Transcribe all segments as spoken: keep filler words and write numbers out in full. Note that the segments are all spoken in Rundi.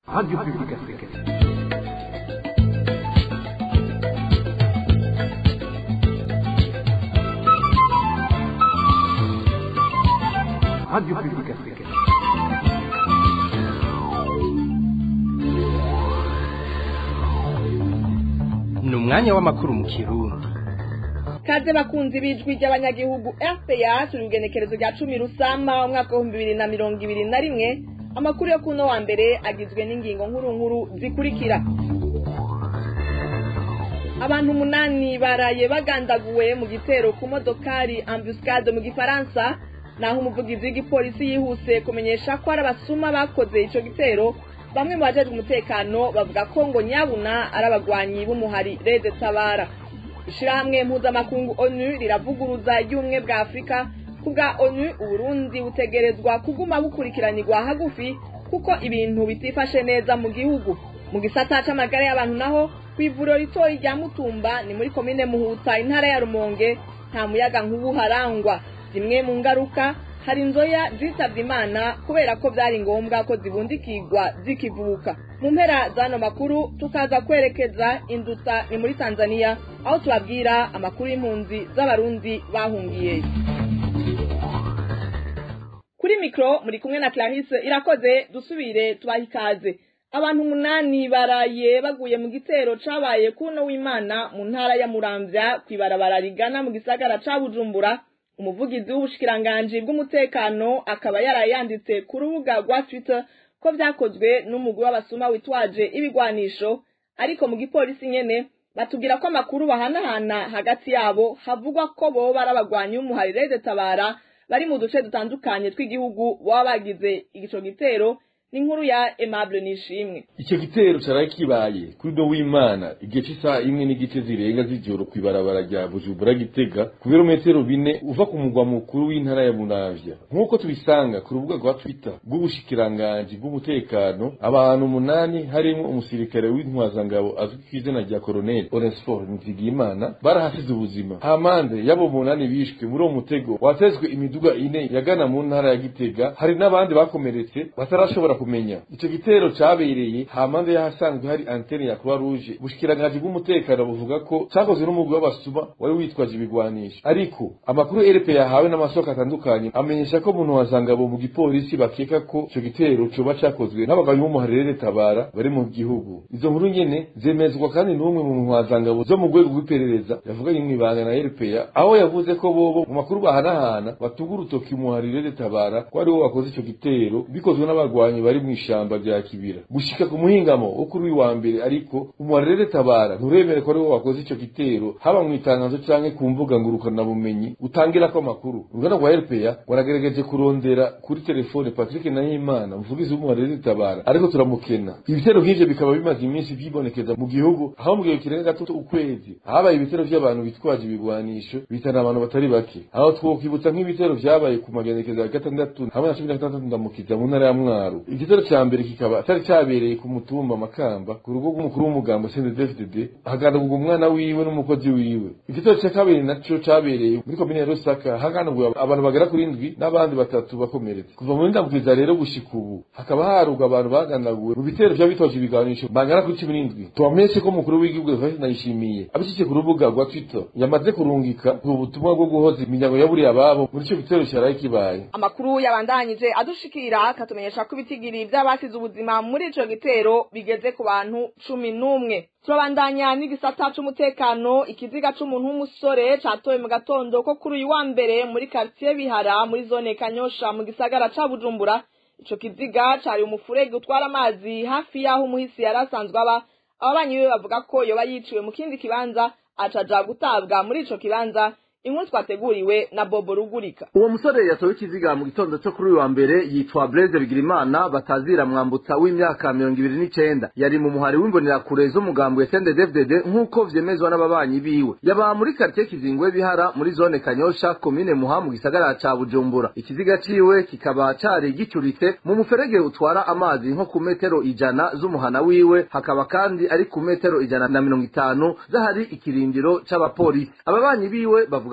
Radio Publique Africaine. Radio Publique Africaine. Ni umwanya w'amakuru mu Kirundi. Kaze bakunzi bijwi ry'abanyagihugu R P A turi ugenekerezo rya cumi Rusama umwaka wa bibiri na mirongo ibiri na rimwe. Amakuru yo kuno wa mbere agizwe n'ingingo nkuru nkuru zikurikira. Abantu umunani baraye bagandaguwe mu gitero ku modokari embuscade mu gifaransa, naho umuvugizi w'igipolisi yihuse kumenyesha ko ari abasuma bakoze ico gitero. Bamwe mu bajejwe umutekano bavuga ko ngo nyabuna ari abagwanyi b'umuhari Rede Tabara. Ishirahamwe mpuzamakungu ONU riravuguruza y'ubumwe bwa Afrika. Kubwa ONU Uburundi butegerezwa kuguma bukurikiranirwa hagufi kuko ibintu bitifashe neza mu gihugu. Mu gisata c'amagara y'abantu naho kw'ivuriro ritoyi rya Mutumba ni muri komine Muhuta intara ya Rumonge nta muyaga nkubu harangwa. Zimwe mu ngaruka hari inzoya zitavye Imana kubera ko vyari ngombwa ko zibundikirwa zikivuka. Mu mpera zano makuru tukaza kwerekeza Induta ni muri Tanzania aho tubabwira amakuru y'impunzi z'abarundi bahungiye. Kuri mikro muri kumwe na Clarisse Irakoze, dusubire tubahikaze. Abantu umunani baraye baguye mu gitero cabaye kuno w'Imana mu ntara ya Muramvya kwibarabara rigana mu gisagara ca Bujumbura. Umuvugizi w'ubushikiranganje bw'umutekano akaba yarayanditse ku rubuga rwa Twitter ko vyakozwe n'umugwi w'abasuma witwaje ibigwanisho, ariko mu gipolisi nyene batubwira ko amakuru bahanahana hagati yabo havugwa ko bo barabagwanyi b'umuhari Rede Tabara bari mu duce dutandukanye tw'igihugu baba bagize igico gitero. N'inkuru ya Aimable Nishimwe. Icyo gitero caraye kibaye kuri do w'Imana igihe cy'isaha imwe n'igice zirenga z'ijoro kwibarabara rya Bujumbura Gitega ku birometero bine uva ku mugwa mukuru w'intara ya Muramvya. Nk'uko tubisanga ku rubuga rwa Twitter bw'ubushikiranganje bw'umutekano, abantu umunani harimo umusirikare w'intwazangabo azwi ku izina rya Colonel Onesphore Nzigiyimana barahasize ubuzima. Hamande yabo munani bishwe muri uwo mutego watezwe imiduga ine yagana mu ntara ya Gitega. Hari n'abandi bakomeretse batarashobora kumenya. Ico gitero cabereye hamande yahasanzwe hari antene ya Croix Rouge. Bushikiranganje bw'umutekano buvuga ko cakozwe n'umugwi w'abasuma wari witwaje ibigwanisho, ariko amakuru R P yahawe n'amasoko atandukanye amenyesha ko umuntu wazangabo mu gipolisi bakeka ko ico gitero coba cakozwe n'abagabo b'umuhari Rede Tabara bari mu gihugu. Izo nkuru nyene zemezwa kandi n'umwe mu ntwazangabo zo mu rwego rw'iperereza yavuganye mw'ibanga na R P aho yavuze ko bobo mu makuru bahanahana batuga urutoki umuhari Rede Tabara ko ari wo wakoze ico gitero bikozwe n'abagwanyi bari mu ishamba rya Kibira. Gushika ku muhingamo wo kuri wa mbere ariko umuhari Rede Tabara nturemere ko ari wo wakoze ico gitero, haba mu itangazo canke ku mbuga ngurukana bumenyi utangira ko amakuru. Uruganda rwa R P waragerageje kurondera kuri telefone Patrick Nahimana umuvugizi w'umuhari Rede Tabara, ariko turamukena. Ibitero nk'ivyo bikaba bimaze iminsi vyibonekeza mu gihugu, aho mu gihe kirenga gato ukwezi habaye ibitero vy'abantu bitwaje ibigwanisho bitana abantu batari bake. Aho twokwibutsa nk'ibitero vyabaye ku magenekezo ya gatandatu hamwe na cumi na gatandatu ndamukiza mu ntara ya Mwaro. Igitero cya mbere kikaba cyari cyabereye ku mutumba Makamba ku rugo rw'umukuru w'umugambo C N D D F D D hagandaguye umwana wiwe n'umukozi wiwe. Igitero cya kabiri naco cyabereye muri komine ya Rusaka hagandaguye abantu bagera kuri indwi n'abandi batatu bakomeretse. Kuva mu ndambukiza rero gushika ubu hakaba harugwa abantu bagandaguwe mu bitero vya bitoje ibiganisho bangana kuri cumi n'indwi. Tubamenyeshe ko umukuru w'igihugu Evariste Ndayishimiye abishyize ku rubuga rwa Twitter yamaze kurungika ubutumwa bwo guhoza iminyago yaburiye ababo muri ico bitero cyaraye kibaye. Amakuru yabandanyije adushikira akatumenyesha ko ibitigiri vy'abasize ubuzima muri ico gitero bigeze ku bantu cumi n'umwe. Turabandanya n'igisata c'umutekano. Ikiziga c'umuntu w'umusore catowe mu gatondo ko kuri uyu wa mbere muri quartier Bihara muri zone Kanyosha mu gisagara ca Bujumbura. Ico kiziga cari umufurege utwara amazi hafi yaho umuhisi yarasanzwe aba. Ababanyi be bavuga ko yoba yiciwe mu kindi kibanza acaja gutabwa muri ico kibanza. Inkuru twateguriwe na Bobo Rugurika. Uwo musore yatowe ikiziga mu gitondo cyo kuri uyu wa mbere yitwa Blaise Bigirimana batazira mwambutsa w'imyaka mirongo ibiri n'icenda. Yari mu muhari w'imbonera kure z'umugambo wa C N D D F D D nk'uko vyemezwa n'ababanyi biwe. Yaba muri quartier Kizingwe Bihara muri zone Kanyosha komine Muha mu gisagara ca Bujumbura. Ikiziga ciwe kikaba cari gicuritse mu muferege utwara amazi nko ku metero ijana z'umuhana wiwe, hakaba kandi ari ku metero ijana na mirongo itanu zahari ikirindiro c'abapolisi. Ababanyi biwe bavuga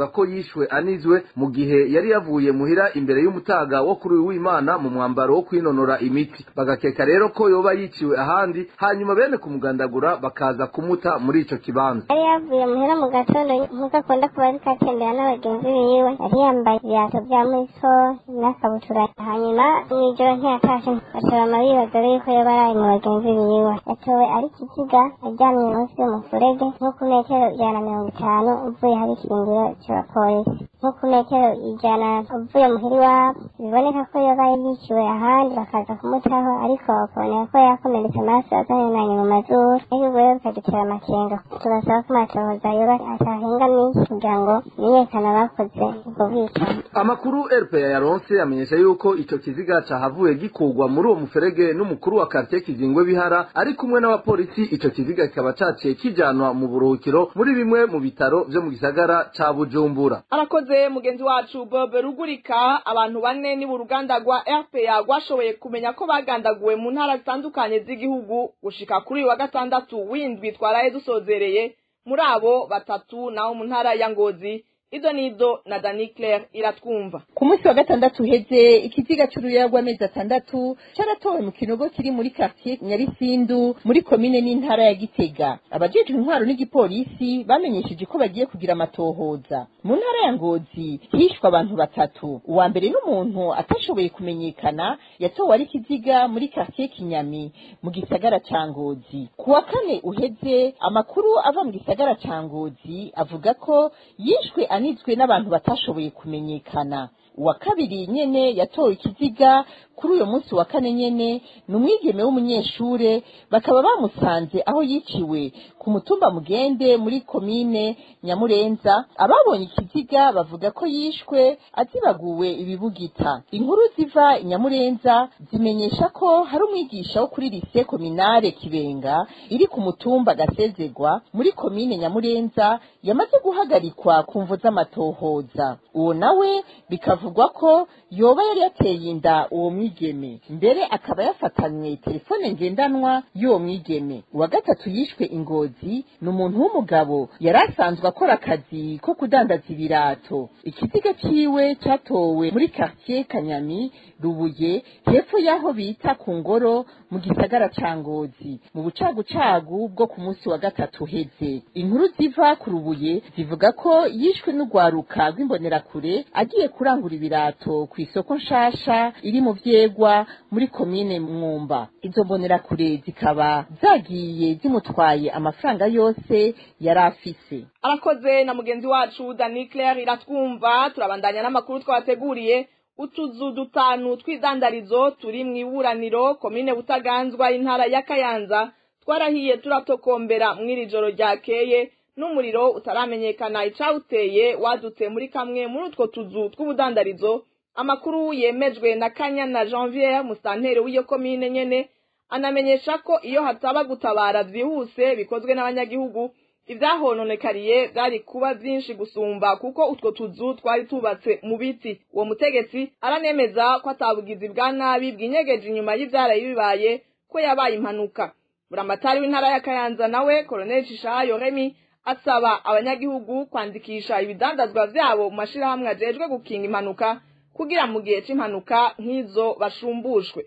bavuga ko yishwe anizwe mu gihe yari yavuye muhira imbere y'umutaga wo kuri w'Imana mu mwambaro wo kwinonora imiti, bagakeka rero ko yoba yiciwe ahandi hanyuma bene kumugandagura bakaza kumuta muri ico kibanza. Yari yavuye muhira mu gatondo nkuko akunda kuba ariko atembera n'abagenzi biwe, yari yambaye ibirato vya mwiso n'akabutura, hanyuma mw'ijoro ntiyatashe asoroma bibaza yuko yoba araye mu bagenzi biwe. Yatowe ari kiziga aryamye munsi y'umufurege nko ku metero ijana na mirongo itanu uvuye hari ikirindiro c'abapolisi, nko ku metero ijana uvuye muhira iwabo. Biboneka ko yoba yiciwe ahandi bakaza kumutaho, ariko bakaboneka ko yakomeretse amaraso azaniranye mu mazuru, ariko rero bikadutera amakenga. Turasaba ko amatohoza yoba atahengamiye kugira ngo menyekane abakoze ubwo bwicanyi. Amakuru R P A yaronse amenyesha yuko ico kiziga cahavuye gikurwa muri uwo muferege n'umukuru wa quartier Kizingwe Bihara, ari kumwe n'abapolisi. Ico kiziga kikaba caciye kijanwa mu buruhukiro muri bimwe mu bitaro vyo mu gisagara ca Bujumbura. Arakoze mugenzi wacu Bob Rugurika. Abantu bane ni uruganda rwa R P A rwashoboye kumenya ko bagandaguwe mu ntara zitandukanye z'igihugu gushika kuri uyu wa gatandatu w'indwi twaraye dusozereye. Muri abo batatu naho mu ntara ya Ngozi. Ido nido na Dani Claire iratwumva. Ku munsi wa gatandatu heze ikiziga cy'uruya rw'amezi atandatu cyaratowe mu kinogo kiri muri quartier Nyarisindu muri komine n'intara ya Gitega. Abajejwe intwaro n'igipolisi bamenyesheje ko bagiye kugira amatohoza. Mu ntara ya Ngozi hishwe abantu batatu. Uwa mbere n'umuntu atashoboye kumenyekana yatowe ari kiziga muri quartier Kinyami mu gisagara ca Ngozi. Ku wa kane uheze amakuru ava mu gisagara ca Ngozi avuga ko yishwe anizwe n'abantu batashoboye kumenyekana. Uwa kabiri nyene yatowe ikiziga kuri uyo munsi wa kane nyene n'umwigeme w'umunyeshure, bakaba bamusanze aho yiciwe ku mutumba Mugende muri komine Nyamurenza. Ababonye ikiziga bavuga ko yishwe azibaguwe ibibugita. Inkuru ziva Nyamurenza zimenyesha ko hari umwigisha wo kuri lycée communale Kibenga iri ku mutumba Gasezegwa muri komine Nyamurenza yamaze guhagarikwa ku mvo z'amatohoza. Uwo nawe bikavugwa ko yoba yari yateye inda uwo mwigeme, mbere akaba yafatanywe telefone ngendanwa y'uwo mwigeme. Uwa gatatu yishwe Ingozi n'umuntu w'umugabo yari asanzwe akora akazi ko kudandaza ibirato. Ikiziga ciwe cyatowe muri quartier Kanyami Rubuye hepfo y'aho bita ku Ngoro mu gisagara ca Ngozi mu bucagucagu bwo ku munsi wa gatatu heze. Inkuru ziva ku Rubuye zivuga ko yishwe n'ugwaruka rw'imbonerakure agiye kurangura ibirato ku isoko nshasha iri mu Vyegwa muri komine Mwumba. Izo mbonerakure zikaba zagiye zimutwaye amafaranga yose yari afise. Arakoze na mugenzi wacu Dani Claire iratwumva. Turabandanya n'amakuru twateguriye. Utuzu dutanu tw'idandarizo turi mu iburaniro komine Butaganzwa intara ya Kayanza twarahiye turatokombera mw'iri joro ryakeye n'umuriro utaramenyekana icawuteye wadutse muri kamwe muri utwo tuzu tw'ubudandarizo. Amakuru yemejwe na Kanyana Janvier musantere w'iyo komine nyene anamenyesha ko iyo hataba gutabara vyihuse bikozwe n'abanyagihugu ivyahononekariye byari kuba byinshi gusumba, kuko utwo tuzu twari tubatse mu biti. Uwo mutegetsi aranemeza ko atabugizi bwa nabi bwinyegeje inyuma y'ivyara bibaye ko yabaye impanuka. Buramatari w'intara ya Kayanza nawe Colonel Cishayo Remy asaba abanyagihugu kwandikisha ibidandazwa vyabo mu mashirahamwe ajejwe gukinga impanuka kugira mu gihe c'impanuka nk'izo bashumbushwe.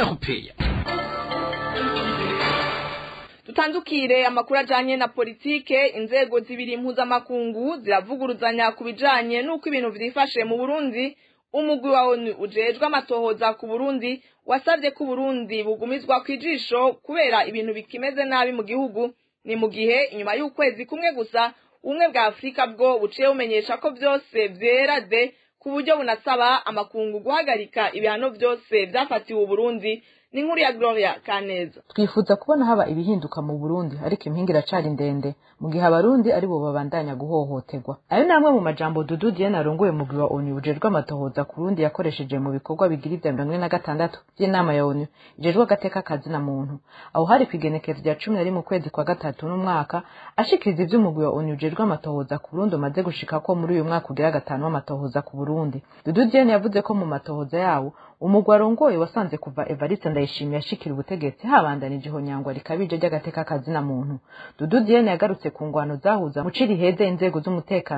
Tutandukire amakuru ajanye na politike. Inzego zibiri mpuzamakungu ziravuguruzanya ku bijanye n'uko ibintu vyifashe mu Burundi. Umugwi wa ONU ujejwe amatohoza ku Burundi wasavye ko Burundi bugumizwa kwijisho kubera ibintu bikimeze nabi mu gihugu. Ni mu gihe inyuma y'ukwezi kumwe gusa ubumwe bwa Afrika bwo buciye bumenyesha ko vyose vyera de ku buryo bunasaba amakungu guhagarika ibihano vyose vyafatiwe u Burundi. Ni nkuru ya Gloria Kaneza. Twifuza kubona haba ibihinduka mu Burundi, ariko impinga iracari ndende mu gihe abarundi ari bo babandanya guhohoterwa. Ayo namwe mu majambo Dudu Diane arongoye umugwi wa ONU ujejwe amatohoza ku Burundi yakoresheje mu bikorwa bigira ivya mirongo ine na gatandatu by'inama ya ONU ijejwe agateka kazi na muntu. Aho hari kwigenekezo rya cumi na rimwe mu kwezi kwa gatatu n'umwaka ashikiriza ivy'umugwi wa ONU ujejwe amatohoza ku Burundi umaze gushika ko muri uyu mwaka ugira gatanu w'amatohoza ku Burundi. Dudu Diane yavuze ko mu matohoza yawo umugwi arongoye wasanze kuva Evariste Ndayishimiye ashikira ubutegetsi habandanije ihonyangwa rikabije ry'agateka kazi na muntu. Dudu Diane yagarutse ku ngwano zahuza mu ciri heze inzego z'umutekano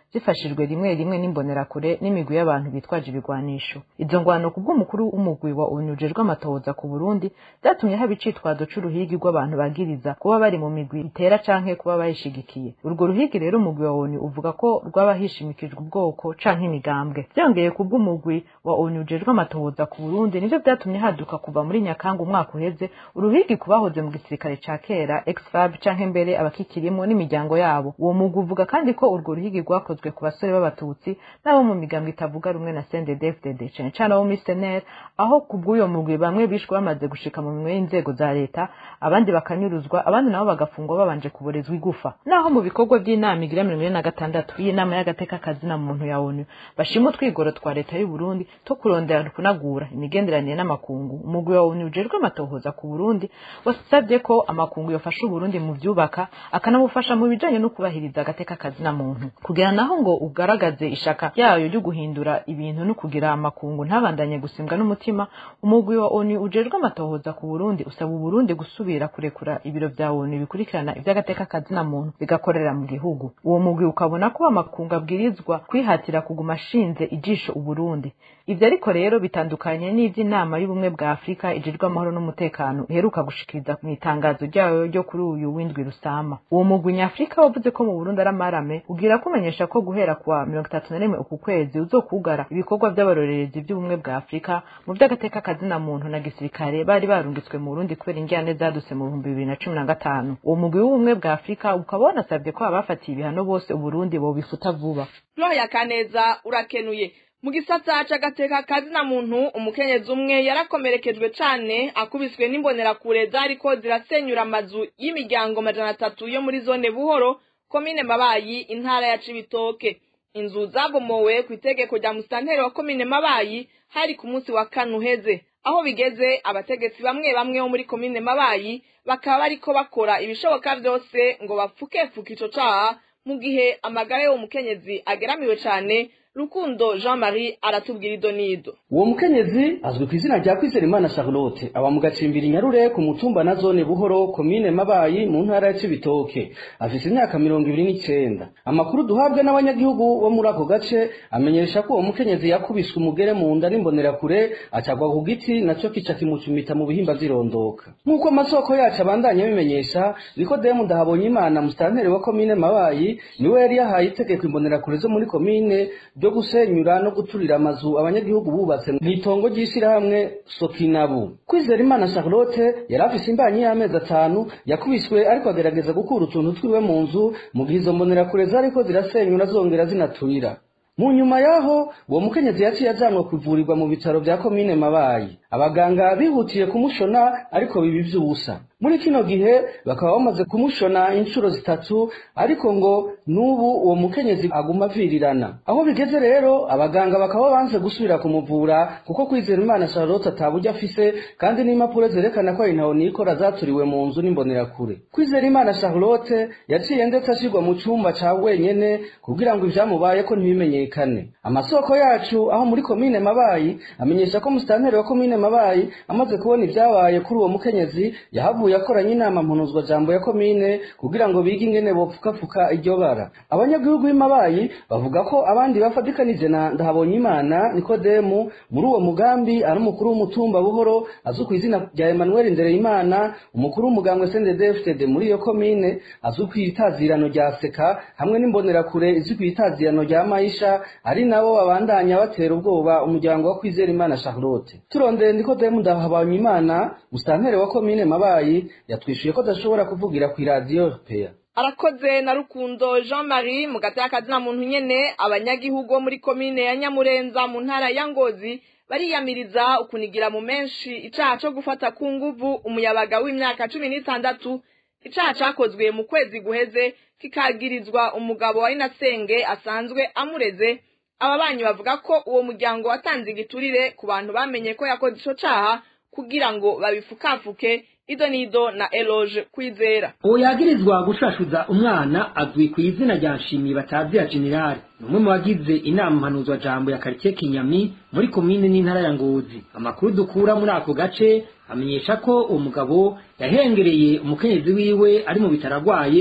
zifashijwe rimwe rimwe n'imbonerakure n'imigwi y'abantu bitwaje ibigwanisho. Izo ngwano ku bw'umukuru w'umugwi wa O N U ujejwe amatohoza ku Burundi byatumye haba icitwazo c'uruhigi rw'abantu bagiriza kuba bari mu migwi itera canke kuba bayishigikiye. Urwo ruhigi rero umugwi wa O N U uvuga ko rwaba hishimikijwe ubwoko canke imigambwe. Byongeye ku bw'umugwi wa O N U ujejwe amatohoza ku Burundi nivyo byatumye haduka kuva muri Nyakanga umwaka uheze uruhigi kubahoze mu gisirikare ca kera ex-F A B canke mbere abakikirimo n'imiryango yabo. Uwo mugwi uvuga kandi ko urwo ruhigi rwakozwe ku basore b'abatutsi n'abo mu migambwe itavuga rumwe na C N D D F D D cane cane abo muri S N L, aho ku bw'uyo mugwi bamwe bishwe bamaze gushika mu minwe y'inzego za leta, abandi bakanyuruzwa, abandi nabo bagafungwa babanje kuborezwa igufa. Naho mu bikorwa by'inama igira mirongo ine na gatandatu y'inama y'agateka kazina muntu ya O N U bashima utwigoro twa leta y'u Burundi to kurondera kunagura imigenderanire n'amakungu, umugwi wa O N U ujejwe amatohoza ku Burundi wasabye ko amakungu yofasha u Burundi mu vyubaka akanamufasha mu bijanye no kubahiriza agateka kazina muntu, kugira naho ngo ugaragaze ishaka yayo ryo guhindura ibintu no kugira amakungu ntabandanye gusimbwa n'umutima. Umugwi wa O N U ujejwe amatohoza ku Burundi usaba u Burundi gusubira kurekura ibiro vya O N U bikurikirana ivy'agateka kazina muntu bigakorera mu gihugu. Uwo mugwi ukabona ko amakungu abwirizwa kwihatira kuguma ashinze ijisho u Burundi. Ivyo ariko rero bitandukanye n'ivy'inama y'ubumwe bwa Afrika ijejwe amahoro n'umutekano iheruka gushikiriza mu itangazo ryayo ryo kuri uyu w'indwi Rusama. Uwo mugwi nyafrika wavuze ko mu Burundi ari amarame ugira kumenyesha ko guhera kwa mirongo itatu na rimwe uku kwezi uzokugara ibikorwa by'abarorerezi by'ubumwe bwa Afrika mu vy'agateka kazina muntu na gisirikare bari barungitswe mu Burundi kubera ingene zaduse mu bihumbi bibiri na cumi na gatanu. Uwo mugwi w'ubumwe bwa Afrika ukaba wanasabye ko abafatiye ibihano bose u Burundi bo bifuta vuba. Gloria Kaneza urakenuye. Mu gisata c'agateka kazina muntu umukenyezi umwe yarakomerekejwe cane akubiswe n'imbonerakure zariko zirasenyura amazu y'imiryango majana atatu yo muri zone Buhoro komine Mabayi intara ya Cibitoke. Inzu zabomowe ku itegeko rya musitanteri wa komine Mabayi hari ku munsi wa kane uheze. Aho bigeze abategetsi bamwe bamwe bo muri komine Mabayi bakaba bariko bakora ibishoboka vyose ngo bapfukefuke ico caha mu gihe amagara y'uwo mukenyezi ageramiwe cane. Rukundo Jean-Marie aratubwira idonido. Uwo mukenyezi azwi ku izina rya Kwizerimana Charlotte aba mu gacimbiri Nyarure ku mutumba na zone Buhoro komine Mabayi mu ntara ya Cibitoke. Afise imyaka mirongo ibiri n'icenda. Amakuru duhabwa n'abanyagihugu bo muri ako gace amenyesha ko uwo mukenyezi yakubiswe umugere mu nda n'imbonerakure acagwa ku giti naco kica kimucumita mu bihimba zirondoka. Nkuko amasoko yacu abandanya bimenyesha, Nikodemu Ndahabonyimana musitanteri wa komine Mabayi niwe yari yahaye itegeko imbonerakure zo muri komine byo gusenyura no guturira amazu abanyagihugu bubatse mu itongo ry'ishirahamwe Sokinabu. Kwizerimana Charlotte yari afise imbanyi y'amezi atanu yakubiswe ariko agerageza gukura utuntu twiwe mu nzu mu gihe izo mbonerakure zariko zirasenyura zongera zinaturira. Mu nyuma yaho uwo mukenyezi yaciye ajanwa kuvurirwa mu bitaro vya komine Mabayi. Abaganga bihutiye kumushona ariko bibi vy'ubusa. Muri kino gihe bakaba bamaze kumushona inshuro zitatu ariko ngo nubu uwo mukenyezi aguma avirirana. Aho bigeze rero abaganga bakaba banze gusubira kumuvura kuko Kwizerimana Charlotte ataburyo afise kandi n'impapuro zerekana ko intaho nikora zaturiwe mu nzu n'imbonerakure. Kwizerimana Charlotte yaciye ndetse ashirwa mu cumba ca wenyene kugira ngo ivyamubaye ko ntibimenyekane. Amasoko yacu aho muri komine Mabayi amenyesha ko musitanteri wa komine Mabayi amaze kubona ivyabaye kuri uwo mukenyezi yahavuye yakoranye inama mpunuzwa jambo ya komine kugira ngo bige ingene bopfukafuka iryo bara. Abanyagihugu b'Imabayi bavuga ko abandi bafadikanije na Ndahabonyimana Nikodemu muri uwo mugambi ari umukuru w'umutumba Buhoro azwi ku izina rya Emmanuel Ndereyimana, umukuru w'umugambwe C N D D F D D muri iyo komine azwi ku itazirano rya Seka hamwe n'imbonerakure izwi ku itazirano rya Maisha ari nabo babandanya batera ubwoba umuryango wa Kwizerimana Charlotte. Turondeye Nikodemu Ndahabonyimana musitanteri wa komine Mabayi yatwishuye ko adashobora kuvugira ku radio R P A. Arakoze na Rukundo Jean-Marie mu gataka kazina muntu nyene. Abanyagihugu muri komine ya Nyamurenza mu ntara ya Ngozi bariyamiriza ukunigira mu menshi icaha co gufata ku nguvu umuyabaga w'imyaka cumi n'itandatu. Icaha cakozwe mu kwezi guheze kikagirizwa umugabo wa Inasenge asanzwe amureze. Ababanyi bavuga ko uwo muryango watanze igiturire ku bantu bamenye ko yakoze ico caha kugira ngo babifukafuke. Idonido na Eloge Kwizera. Uwo yagirizwa gushashuza umwana azwi ku izina rya Nshimi Batazira General, numwe mu bagize inama mpanuzwa jambo ya quartier Kinyami muri komine n'intara ya Ngozi. Amakuru dukura muri ako gace amenyesha ko uwo mugabo yahengereye umukenyezi wiwe ari mu bitaragwaye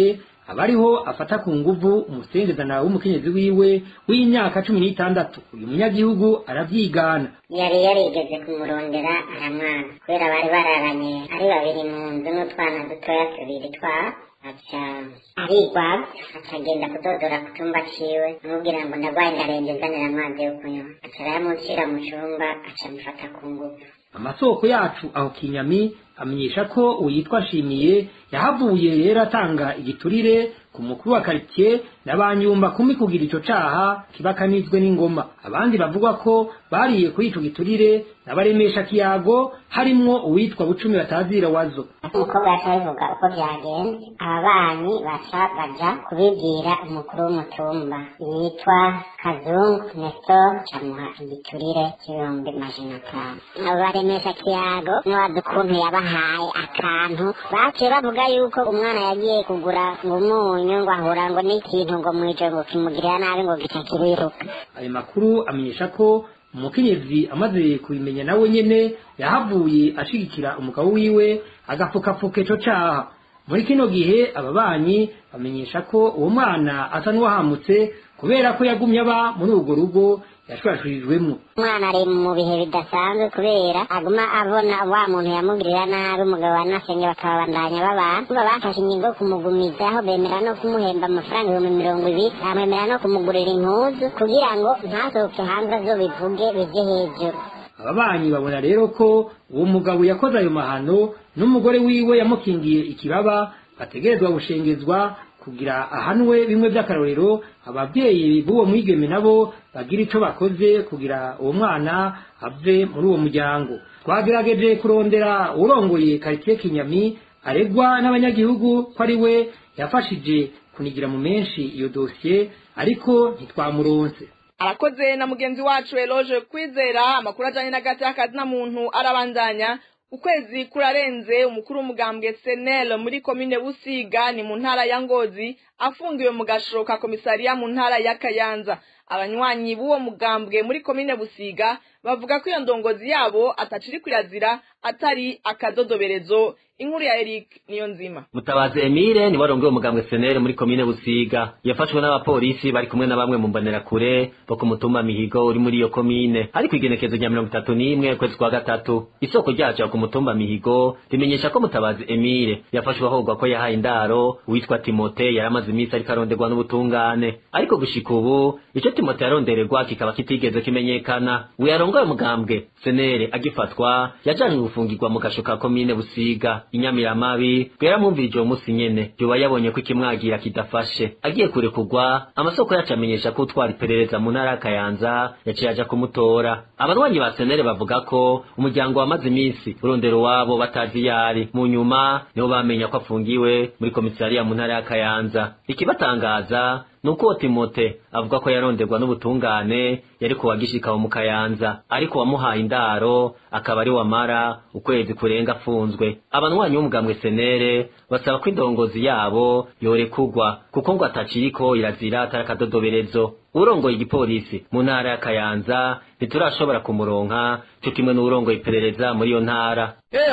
abariho afata ku nguvu umusengezana w'umukenyezi wiwe w'imyaka cumi n'itandatu. Uyu munyagihugu aravyigana. Yari yarigeze kumurondera aramwana kubera bari bararanye ari babiri mu nzu n'utwana dutoya tubiri twa aca arigwa acagenda kudodora ku cumba ciwe amubwira ngo ndagwaye ndarembye nzanira amazi yo kunywa aca arayamushira mu cumba aca amufata ku nguvu. Amasoko yacu aho Kinyami amenyesha ko uyitwa Shimiye yahavuye rero atanga igiturire ku mukuru wa quartier n'abanyumba kumi kugira ico caha kibakanizwe n'ingoma. Abandi bavuga ko bariye kuri ico giturire n'abaremesha kiyago harimwo uwitwa Bucumi Batazira Wazo. Umukobwa yacabivuga uko vyagenze, ababanyi baca baja kubibwira umukuru w'umutumba yitwa Kazungu Nestor camuha igiturire c'ibihumbi majana atanu. Abo baremesha kiyago n'abadukuntu yabahaye akantu baciye bavuga yuko umwana yagiye kugura ngo umunyu ngo ahura ngo n'ikintu ngo mw'ijoro ngo kimugirira nabi ngo gica kiriruka. Ayo makuru amenyesha ko umukenyezi amaze kubimenya nawe nyene yahavuye ashigikira umugabo wiwe agafukafuka ico caha. Muri kino gihe ababanyi bamenyesha ko uwo mwana asa n'uwahamutse kubera ko yagumye aba muri urwo rugo yashwashurijwemo. Umwana ari mu bihe bidasanzwe kubera aguma abona wa muntu yamugirira nabi umugabo wanasenge bakabandanya babana. Kuba bafashe ingingo kumugumizaho bemera no kumuhemba amafaranga ibihumbi mirongo ibiri bamwemera no kumugurira impuzu kugira ngo ntasohoke hanze azobivuge bije hejuru. Ababanyi babona rero ko uwo mugabo yakoze ayo mahano n'umugore wiwe yamukingiye ikibaba bategerezwa gushengezwa kugira ahanwe bimwe by'akarorero. Ababyeyi b'uwo mwigeme nabo bagira ico bakoze kugira uwo mwana ave muri uwo muryango. Twagerageje kurondera urongoye quartier Kinyami aregwa n'abanyagihugu ko ari we yafashije kunigira mu menshi iyo dossier ariko ntitwamuronse. Arakoze na mugenzi wacu Eloge Kwizera. Amakuru ajanye n'agati y'akazi na muntu arabandanya. Ukwezi kurarenze umukuru w'umugambwe S N L muri komine Busiga ni mu ntara ya Ngozi afungiwe mu gashoro ka komisariya mu ntara ya Kayanza. Abanywanyi b'uwo mugambwe muri komine Busiga bavuga ko iyo ndongozi yabo ataciri kwirazira atari akadodoberezo. Inkuru ya Eric niyo nzima. Mutabazi Emile ni warongoye umugambwe S N L muri komine Busiga yafashwe n'abapolisi bari kumwe na bamwe mu mbonera kure bo ku mutumba Mihigo uri muri iyo komine ari kwigenekezo rya mirongo itatu n'imwe kwezi kwa gatatu. Isoko ryacu ku mutumba Mihigo rimenyesha ko Mutabazi Emile yafashwe ahogwa ko yahaye indaro witwa Timote yaramaze iminsi ariko aronderwa n'ubutungane, ariko gushika ubu ico Timote yarondererwa kikaba kitigeze kimenyekana. We yarongoye umugambwe S N L agifatwa yajanywe gufungirwa mu gasho ka komine Busiga Inyamiramabi. Bweramwumvirije uwo musi nyene yoba yabonye ko ikimwagira kidafashe agiye kurekurwa. Amasoko yacu amenyesha ko utwara iperereza mu ntara ya Kayanza yaciye aja kumutora. Abarwanyi ba S N L bavuga ko umuryango wamaze iminsi urondero wabo batazi yari, mu nyuma niho bamenya ko afungiwe muri komisariya mu ntara ya Kayanza. Ikibatangaza nuko Timote avuga ko yaronderwa n'ubutungane yari kuwagishika mu Kayanza, ariko wamuhaye indaro akaba ari wamara ukwezi kurenga afunzwe. Abanwanyi b'umugambwe S N L basaba ko indongozi yabo yorekugwa kuko ngo ataciriko irazira atarakadodoberezo. Urongoye igipolisi mu ntara ya Kayanza ntiturashobora kumuronka cyo kimwe n'urongoye iperereza muri iyo ntara.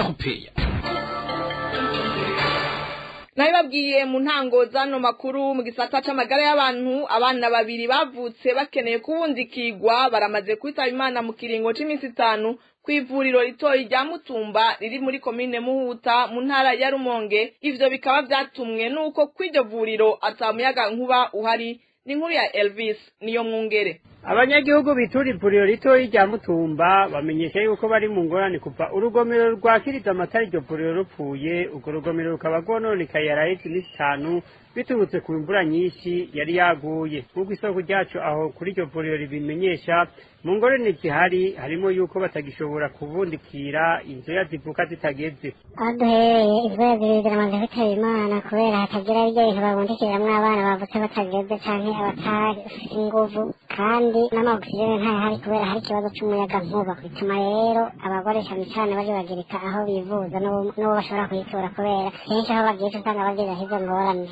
Nabibabwiye mu ntango zano makuru mu gisata c'amagara y'abantu, abana babiri bavutse bakeneye kubundikirwa baramaze kwitaba Imana mu kiringo c'imisi itanu kw'ivuriro ritoyi rya Mutumba riri muri komine Muhuta mu ntara ya Rumonge. Ivyo bikaba vyatumwe nuko kw'iryo vuriro atamuyaga nkuba uhari. Ni nkuru ya Elvis niyo mwungere. Abanyagihugu bitura ivuriro ritoyi rya Mutumba bamenyesha yuko bari mu ngorane kuva urugomero rwakiriza amatara iryo vuriro rupfuye. Urwo rugomero rukaba rwononekaye yaraheze imisi itanu biturutse ku imvura nyinshi yari yaguye. Nk'uko isoko ryacu aho kuri iryo vuriro ribimenyesha, mu ngorane zihari harimo yuko batagishobora kubundikira inzoya zivuka zitageze. Aho duhereye inzoya zibiri ziramaze kwitaba Imana kubera hatagira iryo bintu babundikiramwo abana bavutse batageze canke abatafise inguvu, kandi n'amaoxygene ntayahari kubera hari ikibazo c'umuyaga nkuba. Bituma rero abagore cane cane baje bagirika aho bivuza n'uwo bashobora kuyitura kubera kenshi aho bagiye usanga bageze izo ngorane.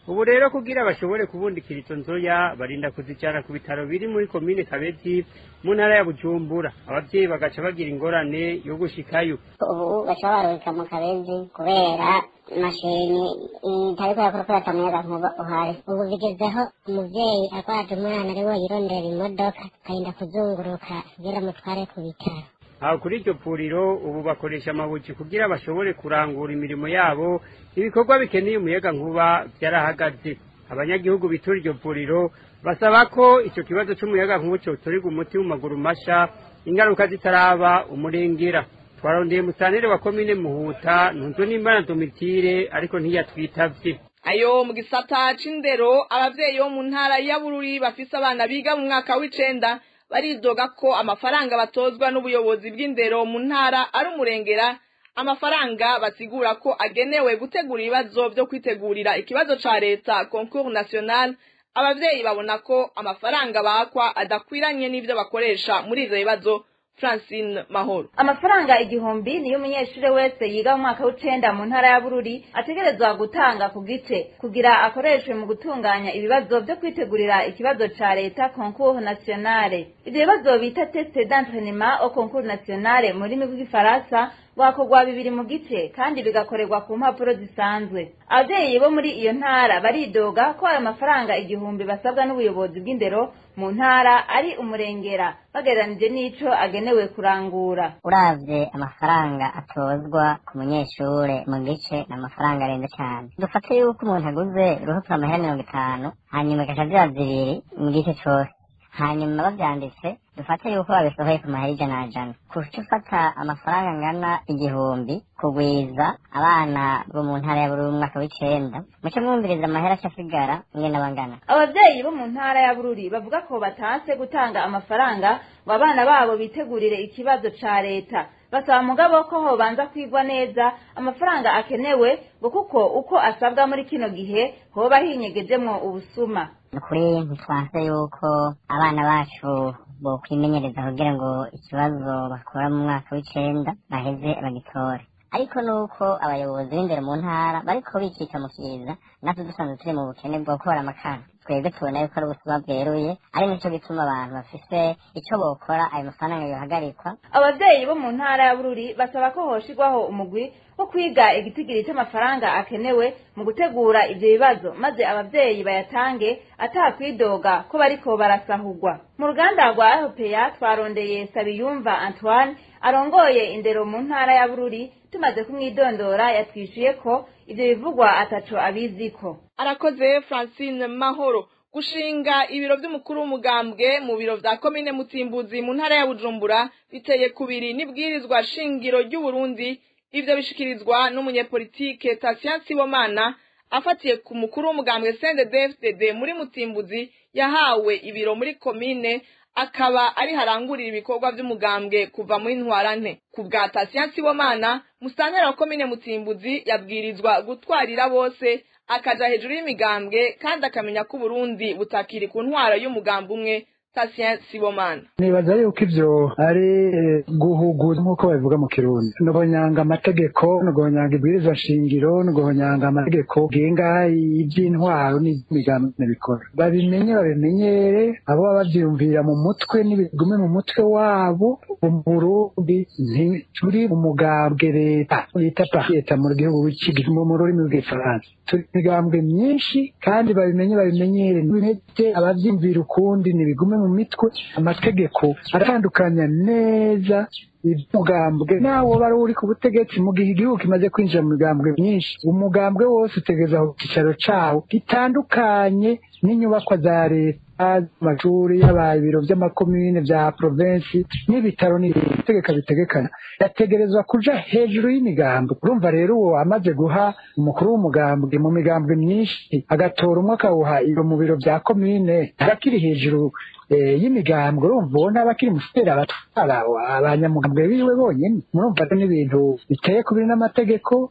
ubu rero kugira bashobore kubundikira izo nzoya barinda kuzijana ku bitaro biri muri komine Kabezi mu ntara ya Bujumbura abavyeyi bagaca bagira ingorane yo gushikayo. Ubu baca barubika mu Kabezi kubera mashini itariko yakora kuri atamuyaga nkuba uhari. Ubu bigezeho umuvyeyi akwaje umwana ari we yirondera imodoka akarinda kuzunguruka kugira mutware ku bitaro. Aho kuri iryo puriro ubu bakoresha amabuji kugira bashobore kurangura imirimo yabo, ibikorwa bikeneye umuyaga nkuba byarahagaze. Abanyagihugu bitura iryo puriro basaba ko icyo kibazo cy'umuyaga nkuba cyotorerwa umuti mu maguru masha, ingaruka zitaraba umurengera. Twarondeye musanire wa komine Muhuta ntunzwe n'imbana Domitire ariko ntiyatwitavye. Ayo mu gisata c'indero abavyeyi bo mu ntara ya Bururi bafise abana biga mu mwaka w'icenda baridoga ko amafaranga batozwa n'ubuyobozi bw'indero mu ntara ari umurengera, amafaranga basigura ko agenewe gutegura ibibazo byo kwitegurira ikibazo ca leta concours national. Abavyeyi babona ko amafaranga bakwa adakwiranye n'ivyo bakoresha muri ivyo bibazo. Francine Mahoro. Amafaranga igihumbi niyo umunyeshure wese yiga mu mwaka w'icenda mu ntara ya Bururi ategerezwa gutanga ku gice kugira akoreshwe mu gutunganya ibibazo byo kwitegurira ikibazo ca leta concours nationale. Ivyo bibazo bita test d'entraînement au concours nationale mu rurimi rw'igifaransa wakorwa bibiri mu gice kandi bigakorerwa ku mpapuro zisanzwe. Abavyeyi bo muri iyo ntara baridoga ko ayo mafaranga igihumbi basabwa n'ubuyobozi bw'indero mu ntara ari umurengera bagereranije n'ico agenewe kurangura. Uravye amafaranga atozwa ku munyeshure mu gice n'amafaranga arenze cyane. Dufate yuko umuntu aguze uruhupuro amahera mirongo itanu hanyuma agaca agira zibiri mu gice cose, hanyuma bavyanditse dufate yuko babisohoye ku mahera ijana na jana, kuca ufata amafaranga angana igihumbi kugwiza abana bo mu ntara ya Bururi mu mwaka w'icenda, muce mwumviriza amahera acasigara ingene bangana. Abavyeyi bo mu ntara ya Bururi bavuga ko batanse gutanga amafaranga ngo abana babo bitegurire ikibazo ca leta, basaba mugabo ko hobanza kwigwa neza amafaranga akenewe ngo kuko uko asabwa muri kino gihe hoba hinyegejemwo ubusuma. Nukuri ntitwanse yuko abana bacu bo kwimenyereza kugira ngo ikibazo bakora mu mwaka w'icenda baheze bagitore, ariko nuko abayobozi b'indero mu ntara bariko bikika mu kiza natwe dusanzwe turi mu bukene bwo gukora amakara. Twebwe tubona yuko ari ubusuma bweruye, ari nico gituma abantu bafise ico bokora ayo mafaranga yohagarikwa. Abavyeyi bo mu ntara ya Bururi basaba ko hoshirwaho umugwi wo kwiga igitigiri c'amafaranga akenewe mu gutegura ivyo bibazo maze abavyeyi bayatange atakwidoga ko bariko barasahurwa. Mu ruganda rwa A P A twarondeye Sabiyumva Antoine arongoye indero mu ntara ya Bururi, tumaze kumwidondora yatwishuye ko ivyo bivugwa ataco abiziko. Arakoze Francine Mahoro. Gushinga ibiro by'umukuru w'umugambwe mu biro vya komine Mutimbuzi mu ntara ya Bujumbura biteye kubiri n'ibwirizwa shingiro ry'u Burundi. Ivyo bishikirizwa n'umunyepolitike Tatien Sibomana afatiye ku mukuru w'umugambwe C N D D F D D muri Mutimbuzi yahawe ibiro muri komine akaba ari harangurira ibikorwa by'umugambwe kuva muri ntwarante. Ku bwa Tatien Sibomana musantera wa komine Mutimbuzi yabwirizwa gutwarira bose akaja hejuru y'imigambwe kandi akamenya ko Burundi butakiri ku ntwara y'umugambo umwe. Tatien Sibomana nibaza yuko ivyo ari guhuguza nk'uko babivuga mu Kirundi, no guhonyanga amategeko, no guhonyanga ibwirizwa shingiro, no guhonyanga amategeko genga ivy'intwaro n'imigambi bikora. Babimenye babimenyere abo bavyumvira mu mutwe n'ibigume mu mutwe wabo. Mu Burundi ntituri mu mugambwe leta yita leta mu gihugu cy'igihugu mu rurimi rw'igifaransa, turi imigambwe myinshi kandi babimenye babimenyere ntibinete abavyumvira ukundi n'ibigume mu mitwe. Amategeko aratandukanya neza umugambwe nawo bari uri ku butegetsi mu gihe igihugu kimaze kwinjira mu migambwe myinshi. Umugambwe wose utegereza ku kicaro cawo gitandukanye n'inyubakwa za leta, amashuri y'abaye ibiro vy'amakomine vya provinsi n'ibitaro n'itegeka bitegekana yategerezwa kuja hejuru y'imigambo. Urumva rero uwo amaze guha umukuru w'umugambwe mu migambwe myinshi agatora umwe akawuha iyo mu biro vya komine arakiri hejuru y'imigambwe. Urumva uwo ntabakiri musitera abatwara abanyamugambwe biwe bonyene. Murumva rero n'ibintu biteye kubiri n'amategeko,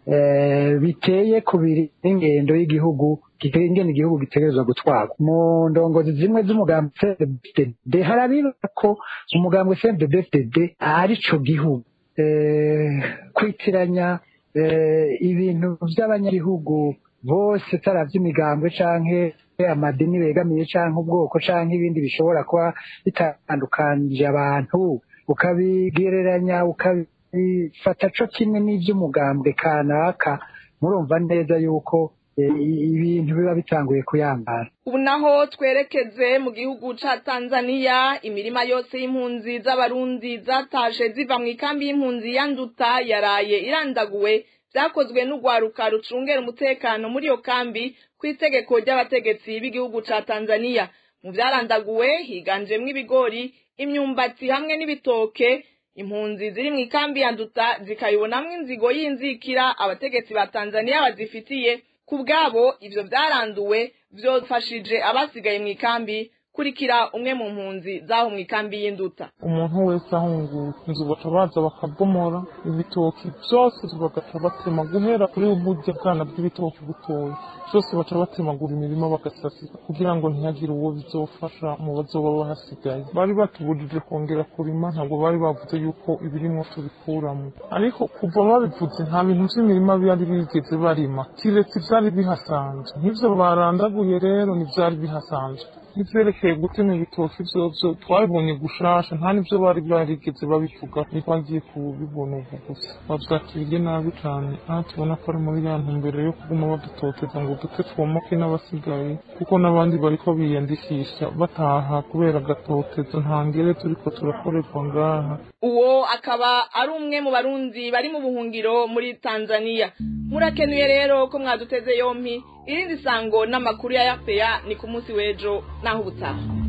biteye kubiri n'ingendo y'igihugu ingene igihugu gitegerezwa gutwarwa. Mu ndongozi zimwe z'umugambi C N D D F D D harabiba ko umugambi C N D D F D D ari co gihugu. Kwitiranya ibintu vy'abanyagihugu bose taravye imigambwe canke amadini begamiye canke ubwoko canke ibindi bishobora kuba bitandukanije abantu ukabigereranya ukabifata co kimwe n'ivy'umugambwe kanaka murumva neza yuko ibintu biba bitanguye kuyangana. Ubu naho twerekeze mu gihugu ca Tanzania, imirima yose y'impunzi z'abarundi zatashe ziva mu ikambi y'impunzi ya Nduta yaraye irandaguwe, vyakozwe n'ugwaruka rucungera umutekano muri iyo kambi kw'itegeko ry'abategetsi b'igihugu ca Tanzania. Mu vyarandaguwe higanjemwo ibigori, imyumbati hamwe n'ibitoke. Impunzi ziri mu ikambi ya Nduta zikayibonamwo inzigo y'inzikira abategetsi ba Tanzania bazifitiye. Kubgabo ivyo vyaranduwe vyofashije abasigaye mu ikambi. Kurikira umwe mu mpunzi zaho mu ikambi y'Induta. Umuntu wese ahunguka inzu baca baza bakabomora ibitoki byose bagaca batema guhera kuri uburyo bwana bw'ibitoki butoya byose baca batemagura imirima bagasasika kugira ngo ntihagire uwo bizofasha mu bazoba bahasigaye. Bari batubujije kongera kurima, ntabwo bari bavuze yuko ibirimwo tubikuramo, ariko kuva babivuze nta bintu vy'imirima byari bigeze barima kiretse ivyari bihasanzwe. Nk'ivyo barandaguye rero n'ivyari bihasanzwe. Ivyerekeye gutema ibitoki vyovyo twabibonye gushasha, nta n'ivyo bari barigeze babivuga, ntitwagiye kubibona ubu gusa. Bavuga ati bige nabi cane, aha tubona ko ari muri ya ntumbero yo kuguma badutoteza ngo dupfe twomoke n'abasigaye, kuko n'abandi bariko biyandikisha bataha kubera agatotezo ntangere turiko turakorerwa ngaha. Uwo akaba ari umwe mu barundi bari mu buhungiro muri Tanzania. Murakenuye rero ko mwaduteze yompi. Irindi sango n'amakuru ya Yapeya ni ku munsi w'ejo naho ubutaha.